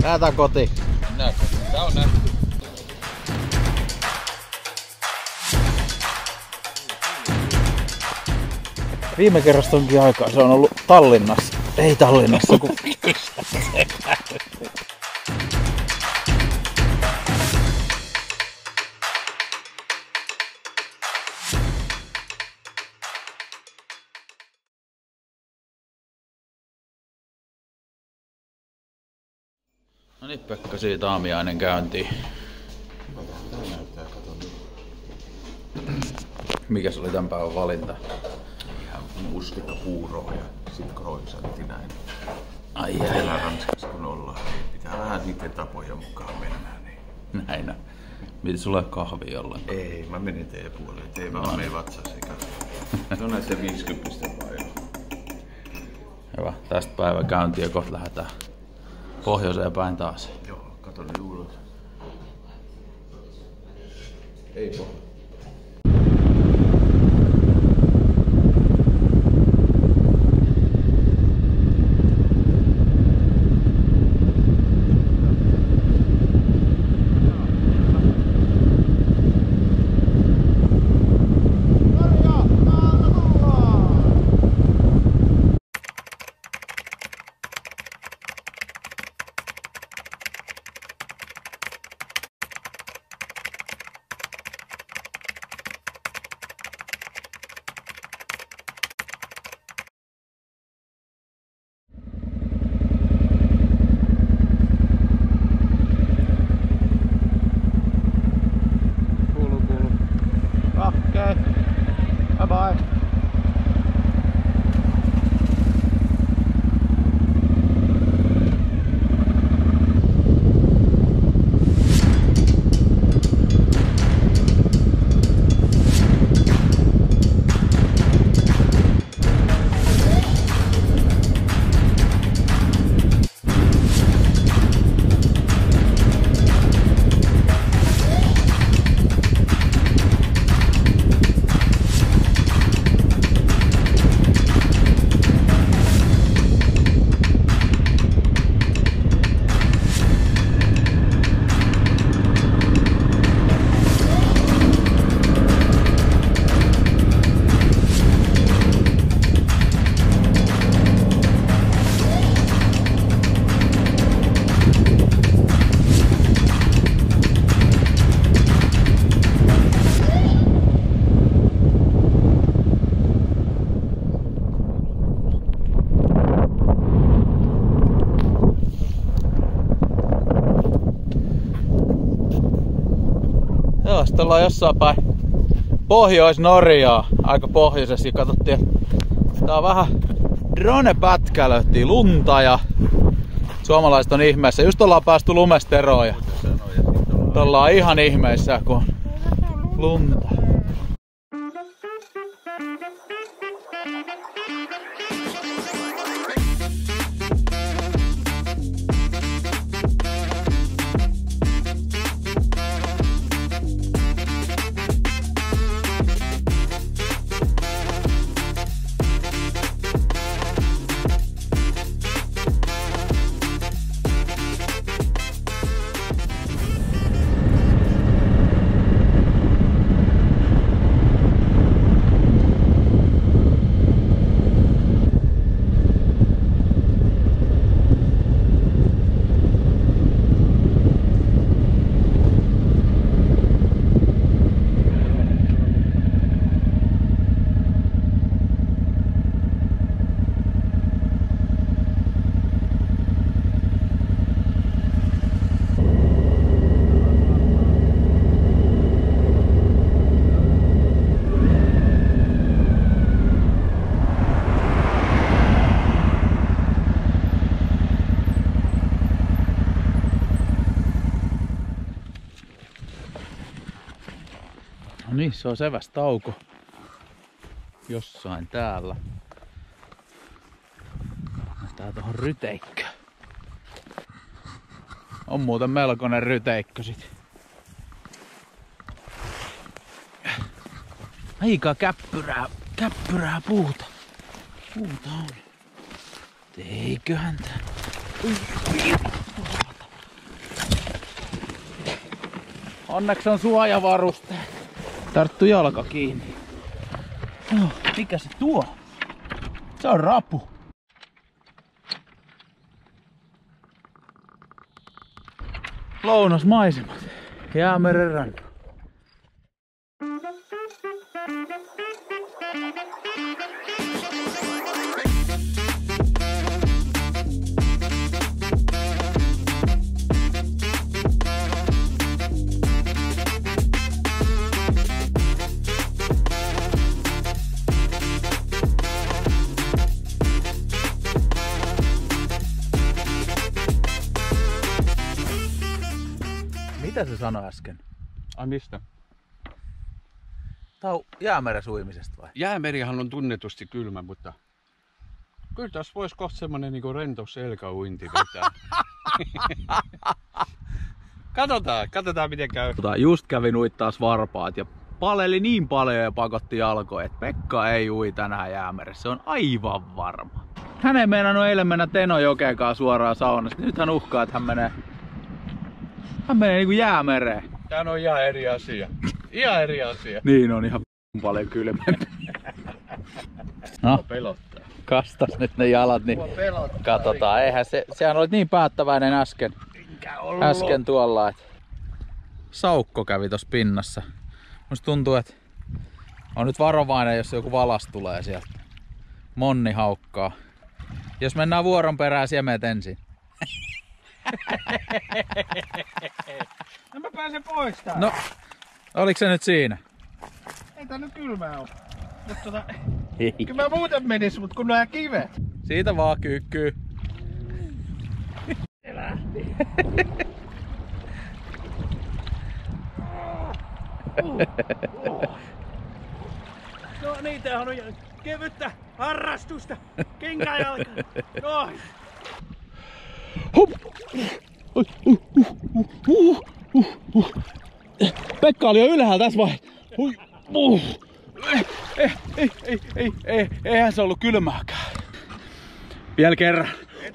Lähetään kotiin. Tää on nähty. Viime kerrasta onkin aikaa. Se on ollut Tallinnassa. Ei Tallinnassa, kun... No niin, Pekka, siitä aamiainen käyntiin. Tää näyttää, kato nyt. Mikäs oli tän päivän valinta? Ihan mustikkapuuroa ja sit croissantti näin. Ai Täällä Ranskassa kun ollaan, niin pitää vähän niiden tapoja mukaan mennä. Niin. näin. Miten sulla ei kahvia ollenkaan? Ei, mä menen teidän puoleen. Ei vaan mene vatsaan sekaisin. Se on näiden 50 vaan. Hyvä, tästä päivän käyntiä ja kohta lähdetään pohjoiseen päin taas. Joo, kato ne ulos. Ei pohja. Okay. Bye bye. Joo, sitten ollaan jossain päin Pohjois-Norjaa, aika pohjoisessa, ja katsottiin, että tää on vähän drone-pätkä, löyttiin lunta ja suomalaiset on ihmeessä. Just ollaan päästy lumesta eroon ja ollaan ihan ihmeissä, kun on lunta. No niin, se on sevästauko jossain täällä. Tää tohon ryteikkö. On muuten melkoinen ryteikkö sit. Aika käppyrää puuta. Puuta on. Eiköhän tää. Onneksi on suojavaruste. Tarttu jalka kiinni. No, mikä se tuo? Se on rapu. Lounasmaisemat. Jäämeren rannalla. Mitä se sanoi äsken? Ai mistä? Tää on jäämeren suimisesta vai? Jäämerihan on tunnetusti kylmä, mutta kyllä tässä voisi kohta semmonen niinku rento selkäuinti vetää. Katsotaan miten käy. Just kävin uittaas varpaat ja paleli niin paljon ja pakotti jalkoja, että Pekka ei ui tänään jäämeressä. Se on aivan varma. Hän ei meinannut eilen mennä Tenojokeen kanssa suoraan saunasta. Nyt hän uhkaa, että hän menee niinku jäämereen. Tää on ihan eri asia. Ihan eri asia. Niin on ihan paljon kylmempi. No, Pelottaa. kastas nyt ne jalat, niin katsotaan. Eihän sehän olit niin päättäväinen äsken tuolla, että saukko kävi tossa pinnassa. Musta tuntuu, että on nyt varovainen, jos joku valas tulee sieltä. Monni haukkaa. Jos mennään vuoron perään, siellä menet ensin. No mä pääsen pois täältä. No, oliko se nyt siinä? Ei tää nyt kylmää oo. Mut Ei. kyllä mä muuten menis, mut kun nää kivet. Siitä vaan kyykkyy. Se lähti. No niin, tämähän on kevyttä harrastusta. Kenkäjalka. Noin. Pekka oli jo ylhäällä tässä vaiheessa. Eihän se ollut kylmääkään. Vielä kerran.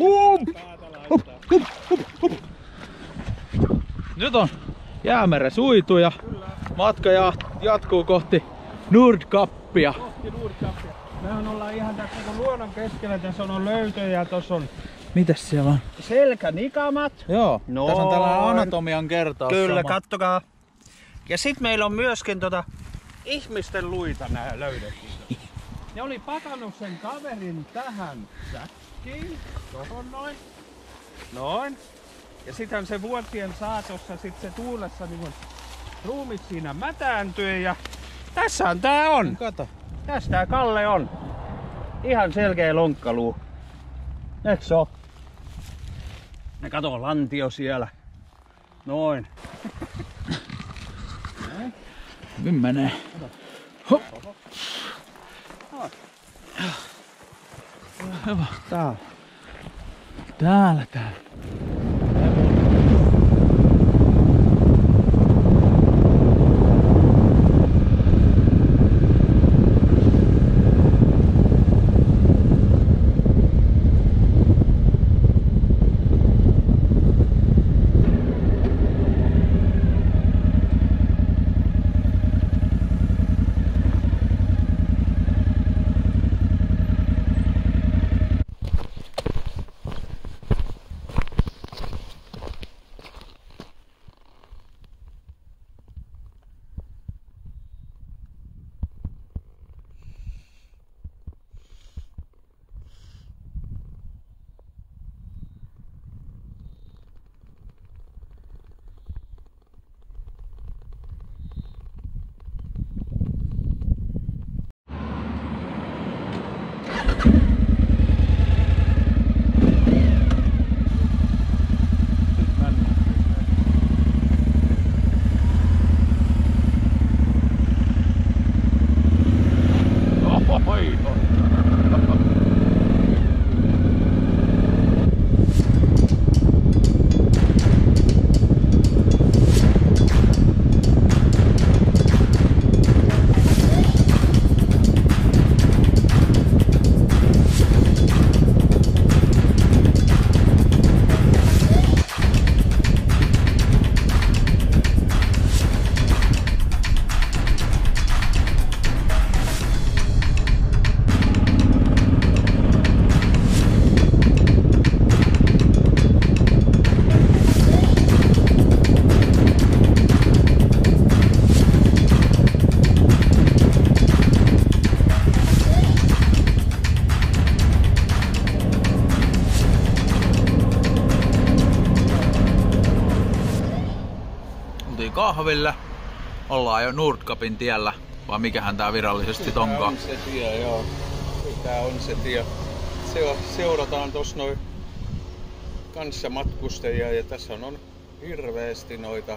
Nyt on jäämeren suitu ja matka jatkuu kohti Nordkappia. Mehän ollaan ihan tässä luonnon keskellä. Tässä on löytöjä ja tossa on Mitäs siellä on? selkänikamat. Joo, Noin. tässä on tällainen anatomian kertaus. Kyllä, sama. kattokaa. Ja sit meillä on myöskin ihmisten luita nää löydettiin. Ne oli pakannut sen kaverin tähän säkkiin. Tohon noin. Noin. Ja sittenhän se vuotien saatossa sit se tuulessa niin ruumit siinä mätääntyi ja tässähän tää on. Kato. Tässä tää Kalle on. Ihan selkeä lonkkaluu. Eiks se oo? Ja kato lantio siellä. Noin. Hyvin menee. Hop. Hyvä. Täällä. kahville. Ollaan jo Nordkapin tiellä, vai mikähän tää virallisesti onkaan? Tää on se tie, joo. Tää on se tie. Seurataan tossa noin kanssamatkustajia ja tässä on hirveästi noita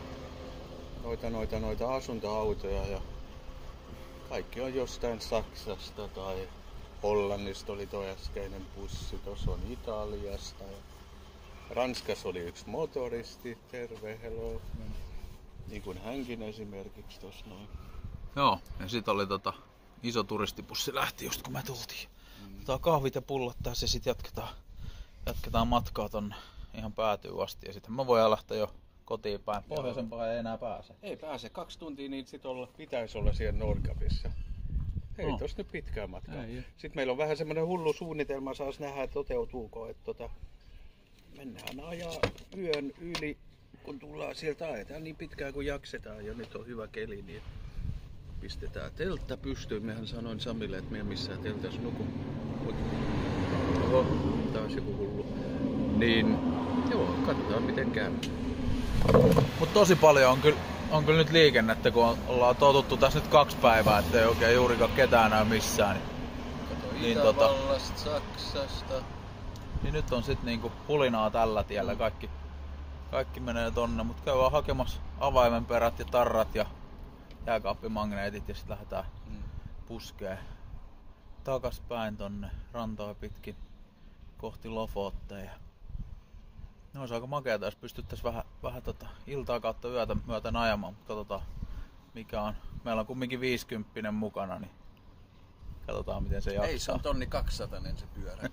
asuntoautoja ja kaikki on jostain Saksasta tai Hollannista oli toi äskeinen bussi, tossa on Italiasta ja Ranskassa oli yksi motoristi, terve, hello. Niin kuin hänkin esimerkiksi tossa noin. Joo, ja sit oli iso turistibussi lähti just kun me tultiin. Otetaan kahvit ja pullot tässä ja sit jatketaan matkaa tonne ihan päätyyn asti. Ja sitten mä voin lähteä jo kotiin päin. Pohjoisempaan ei enää pääse. Ei pääse, 2 tuntia niin sit pitäisi olla siellä Nordkapissa. Ei No. tossa nyt pitkää matkaa. Ei. Sitten meillä on vähän semmonen hullu suunnitelma, saas nähdä toteutuuko, että mennään ajaa yön yli, kun tullaan sieltä ajetaan niin pitkään kuin jaksetaan ja nyt on hyvä keli, niin pistetään teltta pystyyn. Mehän sanoin Samille, että me ei missään teltassa nuku. Oho, taas joku hullu. Niin, joo, katsotaan miten käy. Mut tosi paljon on kyllä nyt liikennettä, kun ollaan totuttu tässä nyt 2 päivää, ettei oikein juurikaan ketään näy missään. Niin, Itävallasta, Saksasta. Niin nyt on sit niinku pulinaa tällä tiellä. Kaikki menee tonne, mut käydään hakemassa avaimenperät ja tarrat ja jääkaappimagneetit ja sit lähdetään puskeen takaspäin tonne rantaa pitkin kohti Lofotteja. No olisi aika makeata, jos pystyttäis vähän iltaa kautta yötä myöten ajamaan, mutta katsotaan mikä on. Meillä on kumminkin 50 mukana, niin katsotaan miten se jaksaa. Ei, se on 1200 se pyörä.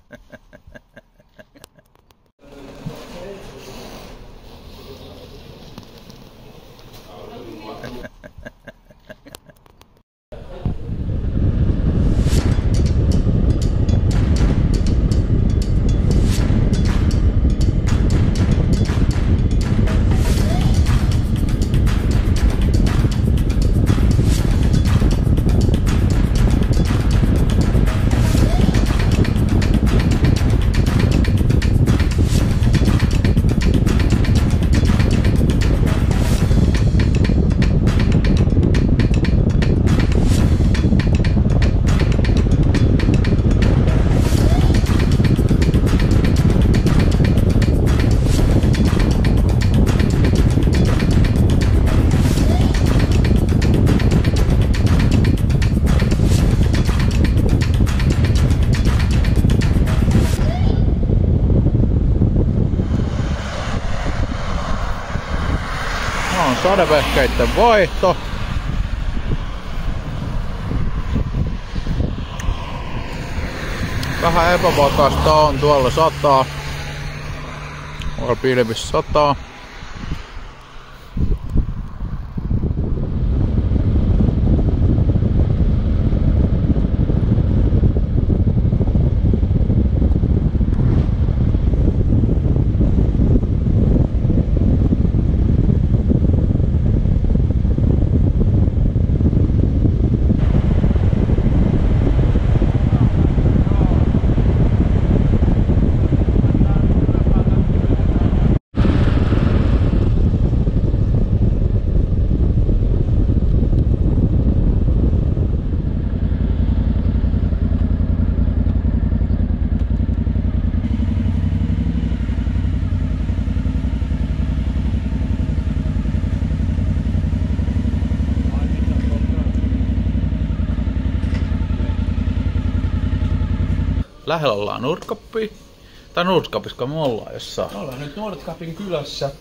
Sadevehkeitten vaihto. Vähän epävakaista on, tuolla sataa. Tuolla pilvissä sataa. Lähellä ollaan Nordkappia. Tai Nordkapissa me ollaan jossain. Me ollaan nyt Nordkapin kylässä.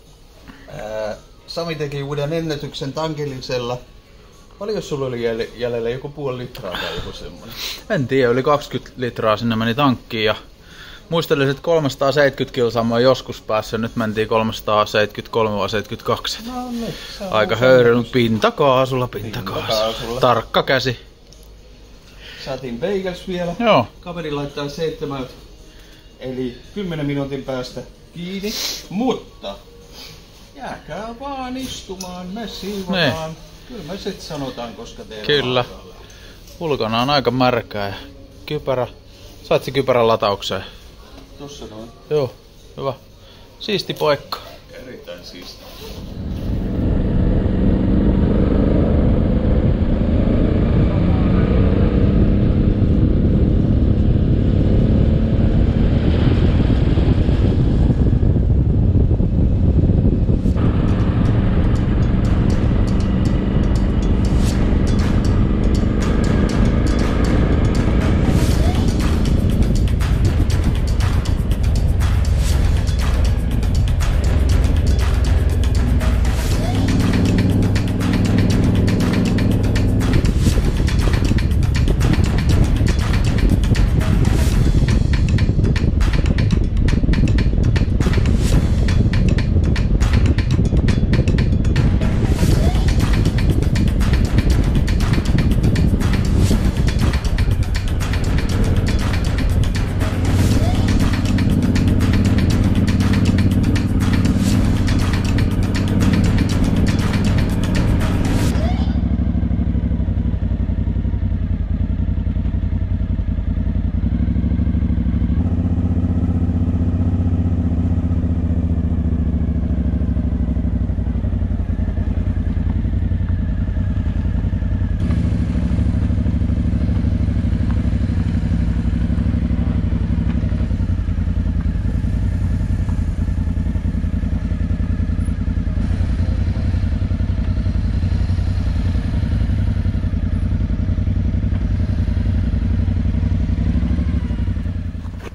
Sami teki uuden ennätyksen tankillisella. Paljon sulla oli jäljellä? Joku puoli litraa tai joku semmonen? En tiedä, yli 20 litraa sinne meni tankkiin ja muistelisin, että 370 kilsaa mä oon joskus päässyt, nyt mentiin 373 vai 72. No niin, aika höyrynyt pintakaasulla. Tarkka käsi. Saatiin bagels vielä. Joo. Kaveri laittaa 7, eli 10 minuutin päästä kiinni. Mutta jääkää vaan istumaan, me siivotaan. Kyllä me sit sanotaan, koska teillä Kyllä. on Ulkona on aika märkää ja kypärä. Sait se kypärän lataukseen? tossa noin. Joo, hyvä. Siisti paikka. Erittäin siisti.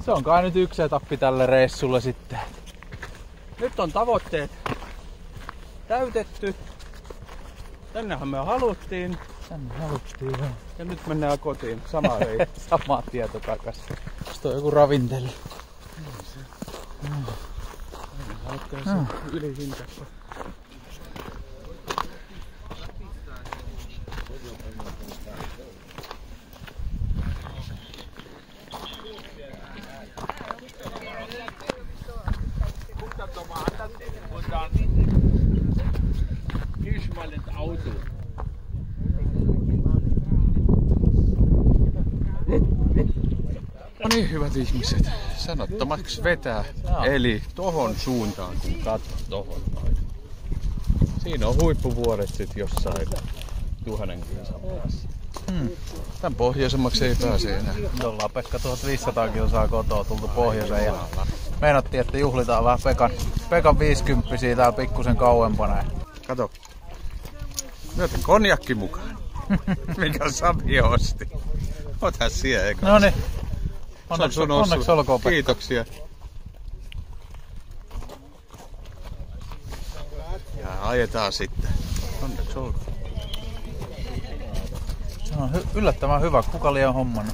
Se on kai nyt yksi etappi tälle reissulle sitten. Nyt on tavoitteet täytetty. Tännehän me haluttiin. Tänne haluttiin joo. Ja nyt mennään kotiin. Sama reitti. Sama tieto takas. Tuosta on joku ravinteli. Ylihinta. No niin, hyvät ihmiset, sanottomaksi vetää. Eli tohon suuntaan, kun katsot tohon noin. Siinä on huippuvuoret sit jossain 1000 kilsan päässä. Tän pohjoisemmaksi ei pääse enää. Me ollaan Pekka 1500 kilsaa kotoa tultu pohjoiseen ja meinattiin, että juhlitaan vähän Pekan 50 täällä pikkusen kauempana. Kato. Myötä konjakki mukaan. Mikä Sami osti. Ota siellä eka. Noniin. Onneksi olkoon Pekka. Kiitoksia. Ja ajetaan sitten. Onneksi olkoon. Se on yllättävän hyvä. Kuka liian hommannut?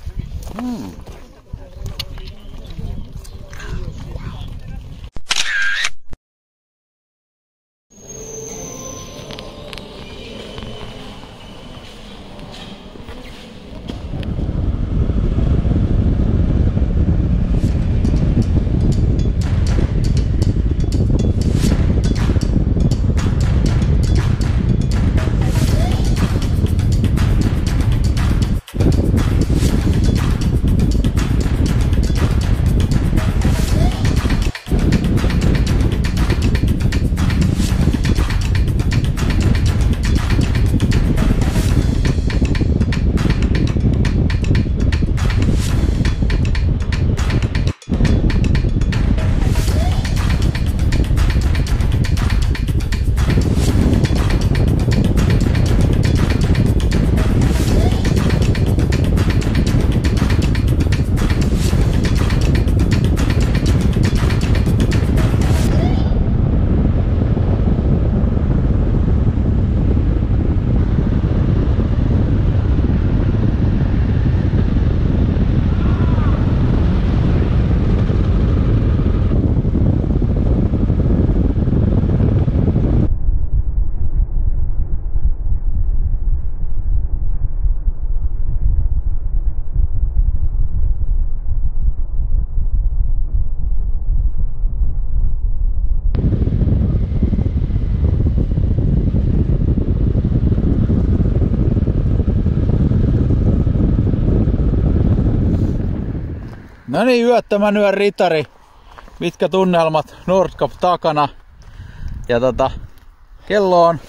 No niin, yöttömän yön ritari. Mitkä tunnelmat Nordkapp takana. Ja kello on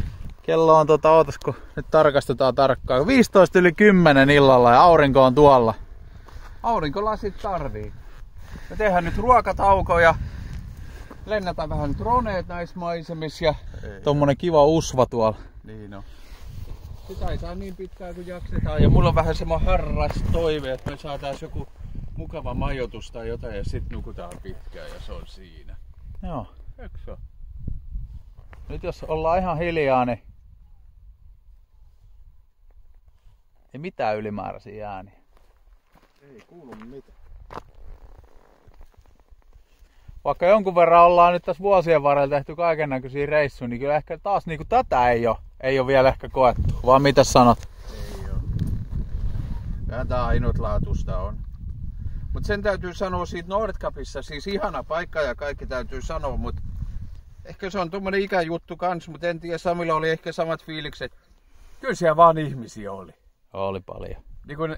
ootasko, nyt tarkastetaan tarkkaan. 15 yli 10 illalla ja aurinko on tuolla. Aurinkolasit tarvii. Me tehdään nyt ruokatauko ja lennätään vähän droneet näissä maisemissa ja tommonen kiva usva tuolla. niin on. Sitä ei saa niin pitkään kuin jaksetaan ja mulla on vähän semmoinen harras toive, että me saatais joku mukava majoitus tai jotain ja sit nukutaan pitkään ja se on siinä. Joo. Eikö se? Nyt jos ollaan ihan hiljaa, niin ei mitään ylimääräisiä ääniä. Ei kuulu mitään. Vaikka jonkun verran ollaan nyt tässä vuosien varrella tehty kaikennäköisiä reissuja, niin kyllä ehkä taas niinku tätä ei ole vielä ehkä koettu. Vaan mitä sanot? Ei oo. Tätä ainutlaatuista on. Mut sen täytyy sanoa siitä Nordkappissa, siis ihana paikka ja kaikki täytyy sanoa, mut ehkä se on tommonen ikäjuttu kans, mut en tiedä, Samilla oli ehkä samat fiilikset. Kyllä siellä vaan ihmisiä oli. Oli paljon. Niin kun...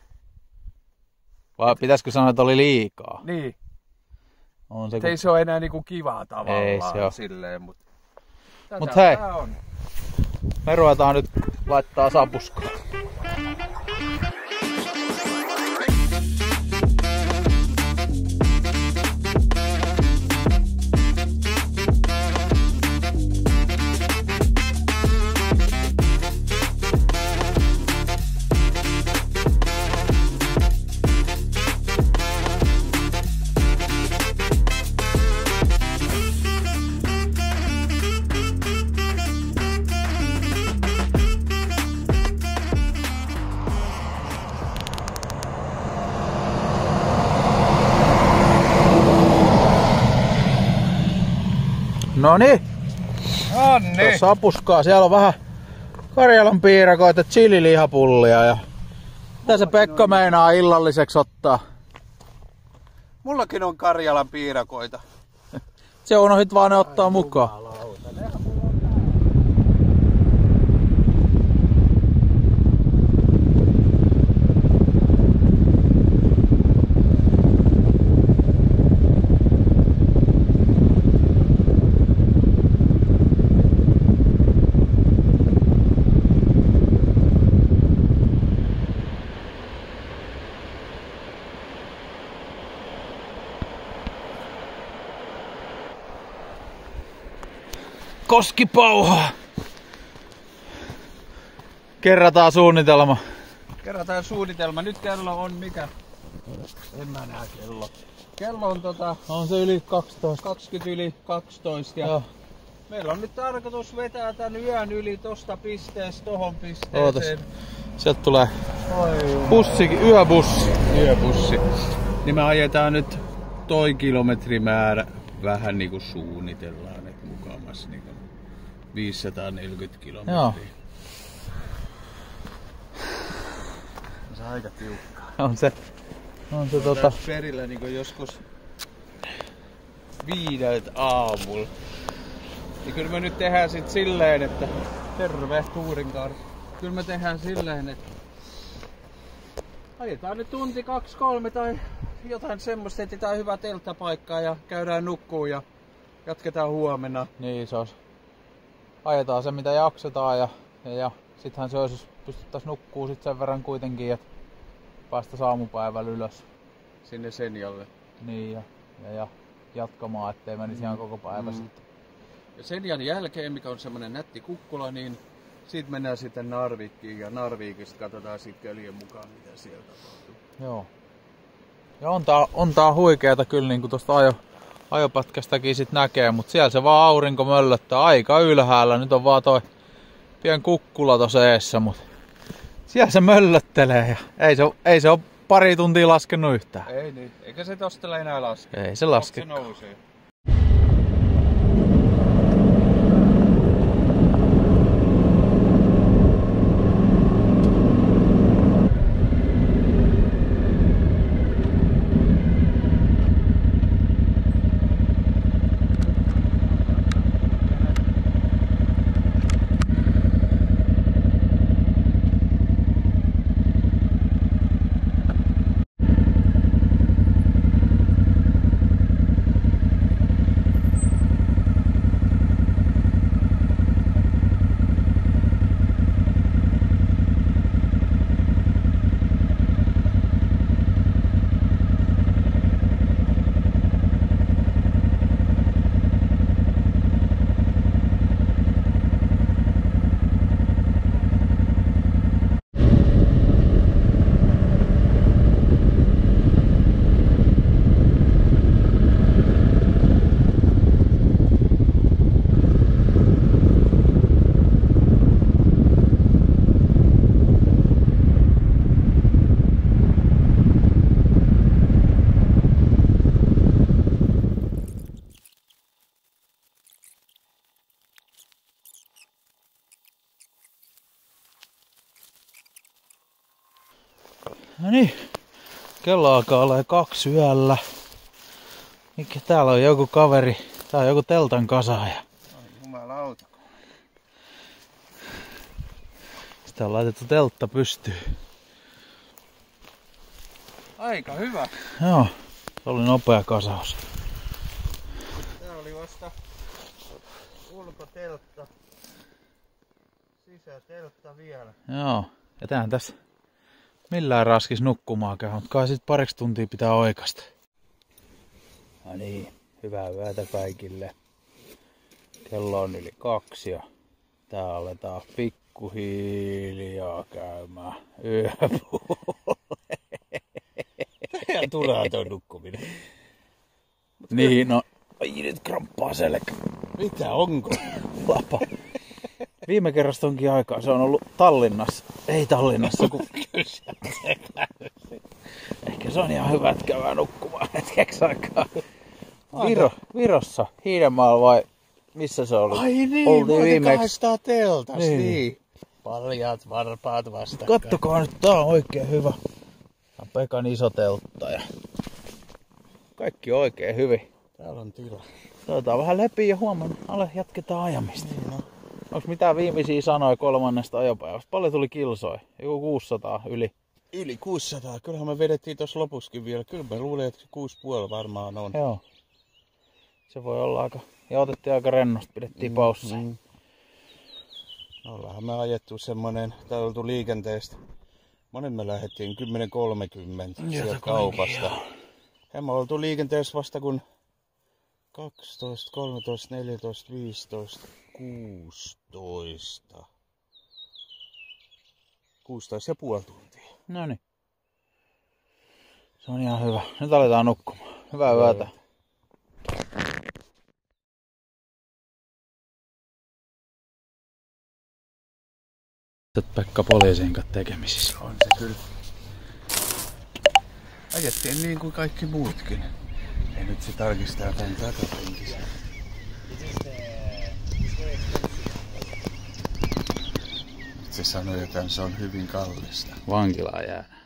Vai pitäisikö sanoa, että oli liikaa? Niin. On se, ei se ole enää niinku kivaa tavallaan ei se ole. silleen, mut hei, on. Me ruvetaan nyt laittaa sapuskaa. No niin. Tuossa apuskaa. Siellä on vähän Karjalan piirakoita, chililihapullia ja mitä se Pekka meinaa illalliseksi ottaa? Mullakin on Karjalan piirakoita. Se unohdit vaan ne ottaa mukaan. Koskipauha. Kerrataan suunnitelma. Kerrataan suunnitelma. Nyt kello on mikä? En mä näe kello. Kello on On se yli 12. 20 yli 12 ja Joo. meillä on nyt tarkoitus vetää tän yön yli tosta pisteestä tohon pisteeseen. Ootas. Sieltä tulee yöbussi. Yöbussi. Niin me ajetaan nyt toi kilometrimäärä vähän niinku suunnitellaan, että mukamas niinku 540 kilometriä. Joo. Se on aika tiukkaa. On se Perillä niinku joskus 5 aamulla. Ja kyllä me nyt tehdään sit silleen, että terve Tuurinkaari. Kyllä me tehdään silleen, että ajetaan nyt tunti 2-3 tai jotain semmoista, etsitään hyvä telttapaikkaa ja käydään nukkuun ja jatketaan huomenna. Niin se olisi. Ajetaan se mitä jaksetaan ja sittenhän se olisi, jos pystyttäis nukkuu sit sen verran kuitenkin, että päästäis aamupäivällä ylös. Sinne Senjalle. Niin ja jatkamaan, ettei menisi ihan koko päivä sitten. Ja Senjan jälkeen, mikä on semmonen nätti kukkula, niin siitä mennään sitten Narvikkiin ja Narvikista katsotaan sitten köljen mukaan, mitä siellä tapahtuu. Joo. Ja on tää huikeeta kyllä, niin kuin tuosta ajopätkästäkin sit näkee, mutta siellä se vaan aurinko möllöttää aika ylhäällä. Nyt on vaan toi pien kukkula tossa eessä, mutta siellä se möllöttelee ja ei se ole pari tuntia laskenut yhtään. Ei niin, eikä se tosta enää laske. Ei se laske. Se nousee. No niin, kello alkaa olla 2 yöllä. Mikä täällä on joku kaveri, tää on joku teltan kasaaja. Jumalauta. Sitä on laitettu teltta pystyyn. Aika hyvä. Joo, se oli nopea kasaus. Tää oli vasta ulkoteltta. Sisäteltta vielä. Joo, ja tähän tässä millään raskis nukkumaan käy, mutta kai sit 2 tuntia pitää oikasta. No niin, hyvää yötä kaikille. Kello on yli 2 ja tää aletaan pikkuhiljaa käymään yöpuolelle. Ja turhaa toi nukkuminen. Niin, no, ai nyt kramppaa selkä. Mitä onko? Lapa. Viime kerrasta onkin aikaa, se on ollut Tallinnassa. Ei Tallinnassa, kun ehkä se on ihan hyvä, että käydään nukkumaan hetkeksi aikaa. Virossa, Hiidenmaalla vai Missä se oli? Ai niin, Oltiin viimeksi. 200 teltas, Niin. niin. Paljat varpaat vastakkain. Kattokaa nyt, tää on oikein hyvä. Tää on Pekan iso teltta ja kaikki oikein hyvin. Täällä on tila. Otetaan vähän lepiä ja huomenna jatketaan ajamista. Niin, no. Onks mitään viimeisiä sanoja 3. ajopäivästä? Paljon tuli kilsoja? Joku 600 yli. Yli 600. Kyllähän me vedettiin tuossa lopuskin vielä. Kyllä me luulen, että 6,5 varmaan on. Joo. Se voi olla aika... Ja otettiin aika rennosti, pidettiin pausseja. Ollaanhan me ajettu semmonen, täällä oltu liikenteestä. Monen me lähdettiin 10.30 sieltä kaupasta. Ja me oltu liikenteessä vasta kun 12, 13, 14, 15, 16. 16,5 tuntia. Noniin. Se on ihan hyvä. Nyt aletaan nukkumaan. Hyvää yötä. Pekka poliisin kanssa tekemisissä. On se kyllä. Ajettiin niin kuin kaikki muutkin. Ja nyt se tarkistaa tän takapenkisen. Se sanoi, että se on hyvin kallista. Vankilaan jää.